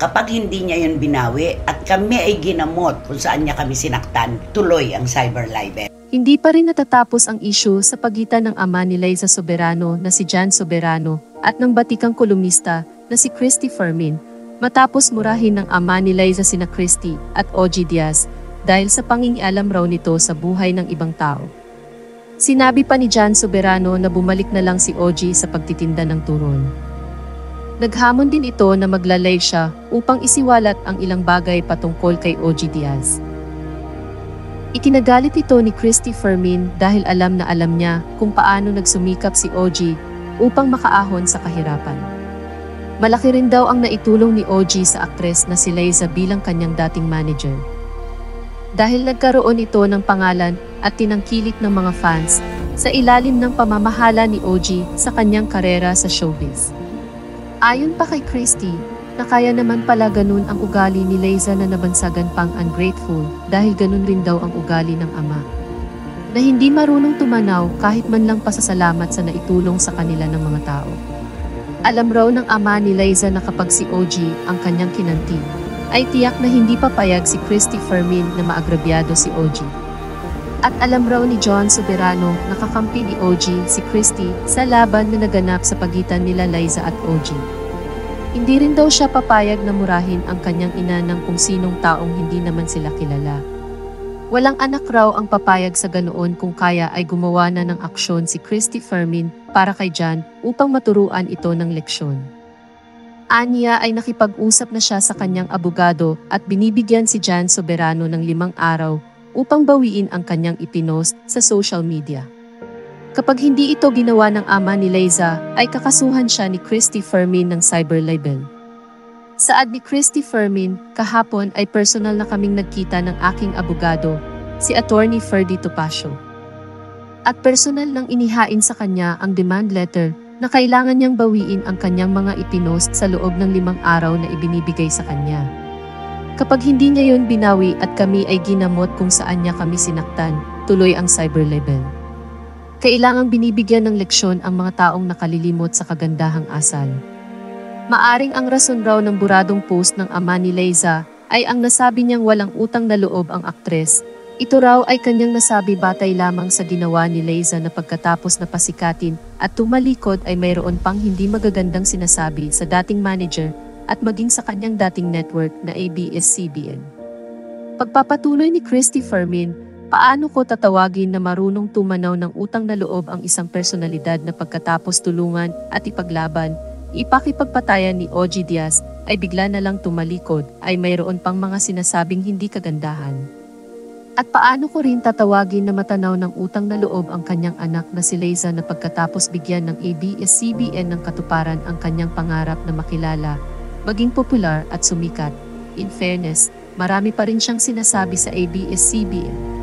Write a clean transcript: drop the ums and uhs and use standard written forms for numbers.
Kapag hindi niya yun binawi at kami ay ginamot kung saan niya kami sinaktan, tuloy ang cyber libel. Hindi pa rin natatapos ang issue sa pagitan ng ama ni Liza Soberano na si Jan Soberano at ng batikang kolumnista na si Christy Fermin matapos murahin ng ama ni Liza sina Christy at OG Diaz dahil sa pangingialam raw nito sa buhay ng ibang tao. Sinabi pa ni Jan Soberano na bumalik na lang si OG sa pagtitinda ng turon. Naghamon din ito na magla-live siya upang isiwalat ang ilang bagay patungkol kay OG Diaz. Ikinagalit ito ni Christy Fermin dahil alam na alam niya kung paano nagsumikap si OG upang makaahon sa kahirapan. Malaki rin daw ang naitulong ni OG sa aktres na si Liza bilang kanyang dating manager. Dahil nagkaroon ito ng pangalan at tinangkilik ng mga fans sa ilalim ng pamamahala ni OG sa kanyang karera sa showbiz. Ayon pa kay Christy, na kaya naman pala ganun ang ugali ni Liza na nabansagan pang ungrateful dahil ganun rin daw ang ugali ng ama. Na hindi marunong tumanaw kahit man lang pasasalamat sa naitulong sa kanila ng mga tao. Alam raw ng ama ni Liza na kapag si OG ang kanyang kinanti, ay tiyak na hindi papayag si Christy Fermin na maagrabyado si OG. At alam raw ni Jan Soberano na kakampi ni OG si Christy sa laban na naganap sa pagitan nila Liza at OG. Hindi rin daw siya papayag na murahin ang kanyang ina ng kung sinong taong hindi naman sila kilala. Walang anak raw ang papayag sa ganoon kung kaya ay gumawa na ng aksyon si Christy Fermin para kay Jan upang maturuan ito ng leksyon. Aniya ay nakipag-usap na siya sa kanyang abogado at binibigyan si Jan Soberano ng 5 araw upang bawiin ang kanyang ipinost sa social media. Kapag hindi ito ginawa ng ama ni Liza, ay kakasuhan siya ni Christy Fermin ng cyber libel. Saad ni Christy Fermin, kahapon ay personal na kaming nagkita ng aking abogado, si Attorney Ferdy Topacio. At personal nang inihain sa kanya ang demand letter na kailangan niyang bawiin ang kanyang mga ipinost sa loob ng 5 araw na ibinibigay sa kanya. Kapag hindi niya yun binawi at kami ay ginamot kung saan niya kami sinaktan, tuloy ang cyber libel. Kailangang binibigyan ng leksyon ang mga taong nakalilimot sa kagandahang asal. Maaring ang rason raw ng buradong post ng ama ni Liza ay ang nasabi niyang walang utang na loob ang aktres. Ito raw ay kanyang nasabi batay lamang sa ginawa ni Liza na pagkatapos na pasikatin at tumalikod ay mayroon pang hindi magagandang sinasabi sa dating manager at maging sa kanyang dating network na ABS-CBN. Pagpapatuloy ni Christy Fermin, paano ko tatawagin na marunong tumanaw ng utang na loob ang isang personalidad na pagkatapos tulungan at ipaglaban, ipakipagpatayan ni OG Diaz ay bigla na lang tumalikod ay mayroon pang mga sinasabing hindi kagandahan. At paano ko rin tatawagin na matanaw ng utang na loob ang kanyang anak na si Liza na pagkatapos bigyan ng ABS-CBN ng katuparan ang kanyang pangarap na makilala, maging popular at sumikat. In fairness, marami pa rin siyang sinasabi sa ABS-CBN.